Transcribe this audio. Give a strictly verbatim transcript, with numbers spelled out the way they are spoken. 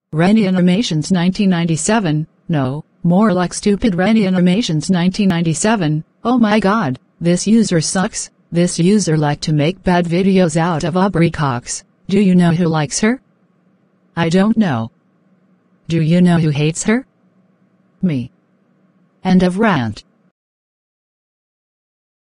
Rennie Animations nineteen ninety-seven, no, more like stupid Rennie Animations nineteen ninety-seven, oh my god, this user sucks, this user like to make bad videos out of Aubrey Cox. Do you know who likes her? I don't know. Do you know who hates her? Me. End of rant.